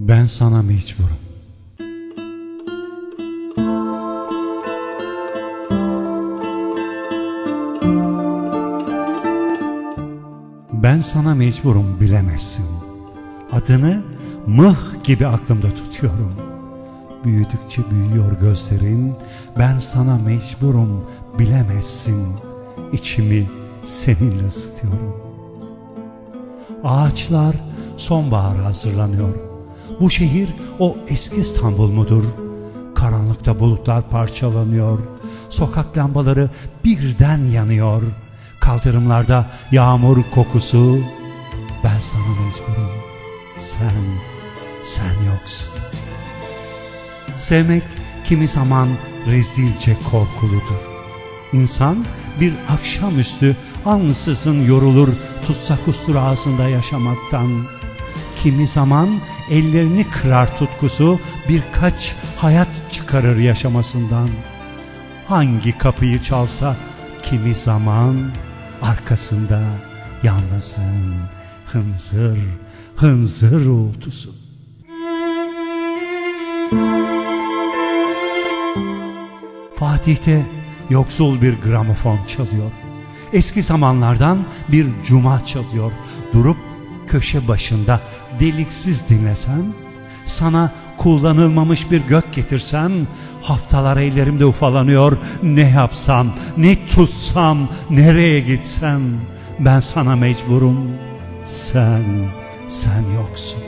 Ben sana mecburum. Ben sana mecburum, bilemezsin. Adını mıh gibi aklımda tutuyorum. Büyüdükçe büyüyor gözlerin. Ben sana mecburum, bilemezsin. İçimi seninle ısıtıyorum. Ağaçlar sonbahara hazırlanıyor. Bu şehir o eski İstanbul mudur? Karanlıkta bulutlar parçalanıyor. Sokak lambaları birden yanıyor. Kaldırımlarda yağmur kokusu. Ben sana mecburum. Sen yoksun. Sevmek kimi zaman rezilce korkuludur. İnsan bir akşamüstü ansızın yorulur tutsak ustur ağzında yaşamaktan. Kimi zaman ellerini kırar tutkusu, birkaç hayat çıkarır yaşamasından. Hangi kapıyı çalsa kimi zaman arkasında yalnızlığın hınzır uğultusu. Fatih'te yoksul bir gramofon çalıyor. Eski zamanlardan bir cuma çalıyor. Durup köşe başında deliksiz dinlesem, sana kullanılmamış bir gök getirsem, haftalar ellerimde ufalanıyor. Ne yapsam, ne tutsam, nereye gitsem, ben sana mecburum. Sen yoksun.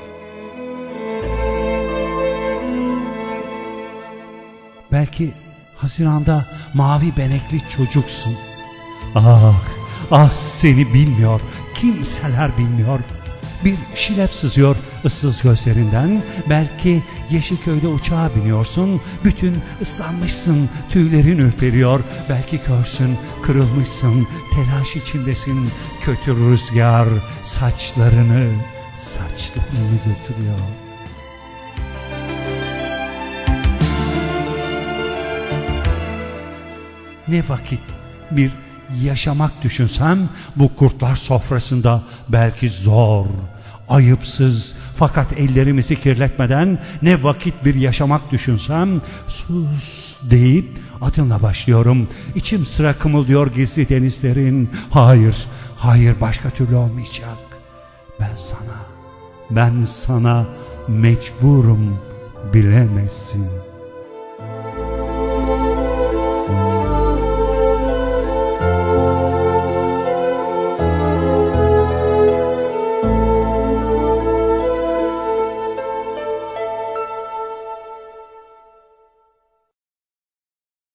Belki Haziran'da mavi benekli çocuksun. Ah seni bilmiyor, kimseler bilmiyor. Bir şilep sızıyor ıssız gözlerinden. Belki Yeşilköy'de uçağa biniyorsun. Bütün ıslanmışsın, tüylerin ürperiyor. Belki körsün, kırılmışsın, telaş içindesin. Kötü rüzgar saçlarını götürüyor. Ne vakit bir yaşamak düşünsem bu kurtlar sofrasında, belki zor, ayıpsız, fakat ellerimizi kirletmeden ne vakit bir yaşamak düşünsem, sus deyip adınla başlıyorum. İçim sıra kımıldıyor gizli denizlerin. Hayır, başka türlü olmayacak. Ben sana mecburum, bilemezsin.